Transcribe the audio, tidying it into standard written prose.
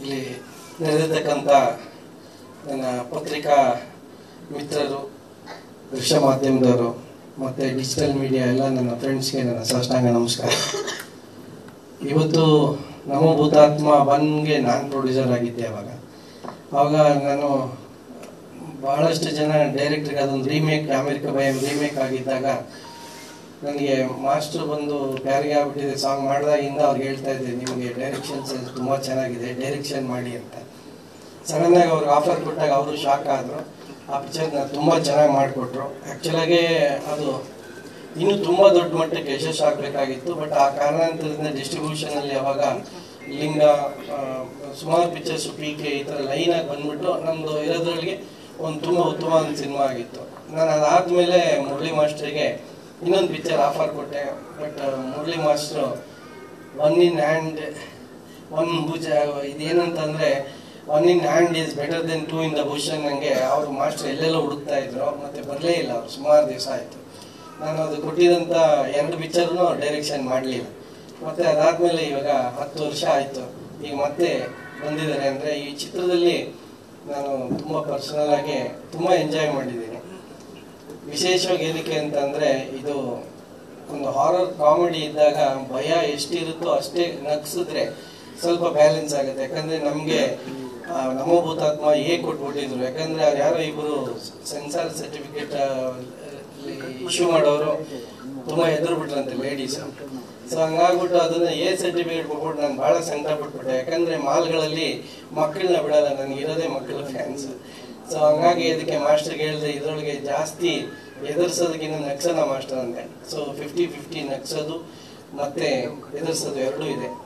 ಇಲ್ಲಿ ನೆರೆದಿರ್ತಕ್ಕಂಥ ನನ್ನ ಪತ್ರಿಕಾ ಮಿತ್ರರು, ದೃಶ್ಯ ಮಾಧ್ಯಮದವರು ಮತ್ತು ಡಿಜಿಟಲ್ ಮೀಡಿಯಾ ಎಲ್ಲ ನನ್ನ ಫ್ರೆಂಡ್ಸ್ಗೆ ನನ್ನ ಸಾಷ್ಟಾಂಗ ನಮಸ್ಕಾರ. ಇವತ್ತು ನಮೋ ಭೂತಾತ್ಮ ಒನ್ಗೆ ನಾನು ಪ್ರೊಡ್ಯೂಸರ್ ಆಗಿದ್ದೆ. ಆವಾಗ ನಾನು ಬಹಳಷ್ಟು ಜನ ಡೈರೆಕ್ಟ್ರಿಗೆ ಅದೊಂದು ರೀಮೇಕ್, ಅಮೆರಿಕ ಭಯಂ ರೀಮೇಕ್ ಆಗಿದ್ದಾಗ ನನಗೆ ಮಾಸ್ಟರ್ ಬಂದು ಪ್ಯಾರಿಗೆ ಆಗ್ಬಿಟ್ಟಿದೆ ಸಾಂಗ್ ಮಾಡಿದಾಗಿಂದ ಅವ್ರಿಗೆ ಹೇಳ್ತಾ ಇದ್ದೆ, ನಿಮಗೆ ಡೈರೆಕ್ಷನ್ ಸೆನ್ಸ್ ತುಂಬ ಚೆನ್ನಾಗಿದೆ, ಡೈರೆಕ್ಷನ್ ಮಾಡಿ ಅಂತ. ಸಡನ್ನಾಗಿ ಅವ್ರಿಗೆ ಆಫರ್ ಕೊಟ್ಟಾಗ ಅವರು ಶಾಕ್ ಆದರು. ಆ ಪಿಕ್ಚರ್ನ ತುಂಬ ಚೆನ್ನಾಗಿ ಮಾಡಿಕೊಟ್ರು. ಆ್ಯಕ್ಚುಲಾಗಿ ಅದು ಇನ್ನೂ ತುಂಬ ದೊಡ್ಡ ಮಟ್ಟಕ್ಕೆ ಯಶಸ್ಸು ಆಗಬೇಕಾಗಿತ್ತು. ಬಟ್ ಆ ಕಾರಣಾಂತರದಿಂದ ಡಿಸ್ಟ್ರಿಬ್ಯೂಷನಲ್ಲಿ ಅವಾಗ ಲಿಂಗ, ಸುಮಾರು ಪಿಕ್ಚರ್ಸು, PK ಈ ಥರ ಲೈನಾಗಿ ಬಂದ್ಬಿಟ್ಟು ನಮ್ಮದು ಇರೋದ್ರೊಳಗೆ ಒಂದು ತುಂಬ ಉತ್ತಮವಾದ ಸಿನಿಮಾ ಆಗಿತ್ತು. ನಾನು ಅದಾದಮೇಲೆ ಮುರಳಿ ಮಾಸ್ಟ್ರಿಗೆ ಇನ್ನೊಂದು ಪಿಕ್ಚರ್ ಆಫರ್ ಕೊಟ್ಟೆ. But Murali master one in hand one ಭುಜ, ಇದೇನಂತಂದರೆ one in hand is better then two in the bush ಅನ್ನಂಗೆ ಅವರು ಮಾಸ್ಟರ್ ಎಲ್ಲೆಲ್ಲ ಹುಡುಕ್ತಾ ಇದ್ರು. ಮತ್ತು ಬರಲೇ ಇಲ್ಲ ಅವರು, ಸುಮಾರು ದಿವಸ ಆಯಿತು. ನಾನು ಅದು ಕೊಟ್ಟಿದ್ದಂಥ 2 ಪಿಕ್ಚರ್ನು ಡೈರೆಕ್ಷನ್ ಮಾಡಲಿಲ್ಲ. ಮತ್ತು ಅದಾದಮೇಲೆ ಇವಾಗ 10 ವರ್ಷ ಆಯಿತು, ಈಗ ಮತ್ತೆ ಬಂದಿದ್ದಾರೆ. ಅಂದರೆ ಈ ಚಿತ್ರದಲ್ಲಿ ನಾನು ತುಂಬ ಪರ್ಸನಲ್ ಆಗಿ ತುಂಬ ಎಂಜಾಯ್ ಮಾಡಿದ್ದೀನಿ. ವಿಶೇಷವಾಗಿ ಏನಕ್ಕೆ ಅಂತಂದರೆ ಇದು ಒಂದು ಹಾರರ್ ಕಾಮಿಡಿ ಇದ್ದಾಗ ಭಯ ಎಷ್ಟಿರುತ್ತೋ ಅಷ್ಟೇ ನಗ್ಸಿದ್ರೆ ಸ್ವಲ್ಪ ಬ್ಯಾಲೆನ್ಸ್ ಆಗುತ್ತೆ. ಯಾಕಂದರೆ ನಮಗೆ ನಮೋ ಭೂತಾತ್ಮ ಕೊಟ್ಬಿಟ್ಟಿದ್ರು. ಯಾಕಂದರೆ ಅವ್ರು ಯಾರೋ ಇಬ್ಬರು ಸೆನ್ಸಾರ್ ಸರ್ಟಿಫಿಕೇಟ್ ಇಶ್ಯೂ ಮಾಡೋರು ತುಂಬ ಎದುರುಬಿಟ್ರಂತೆ ಲೇಡೀಸ್. ಸೊ ಹಂಗಾಗ್ಬಿಟ್ಟು ಅದನ್ನ ಸರ್ಟಿಫಿಕೇಟ್ ಕೊಟ್ಬಿಟ್ಟು ನಾನು ಭಾಳ ಸಂಕಟ ಪಟ್ಬಿಟ್ಟೆ. ಯಾಕಂದರೆ ಮಾಲ್ಗಳಲ್ಲಿ ಮಕ್ಕಳನ್ನ ಬಿಡಲ್ಲ, ನನಗಿರೋದೇ ಮಕ್ಕಳ ಫ್ಯಾನ್ಸ್. ಸೊ ಹಂಗಾಗಿ ಇದಕ್ಕೆ ಮಾಸ್ಟರ್ಗೆ ಹೇಳಿದೆ, ಇದರೊಳಗೆ ಜಾಸ್ತಿ ಎದುರಿಸೋದಕ್ಕಿಂತ ನಗ್ಸೋಣ ಮಾಸ್ಟರ್ ಅಂದೆ. ಸೊ 50-50 ನಗ್ಸೋದು ಮತ್ತು ಎದುರಿಸೋದು ಎರಡೂ ಇದೆ.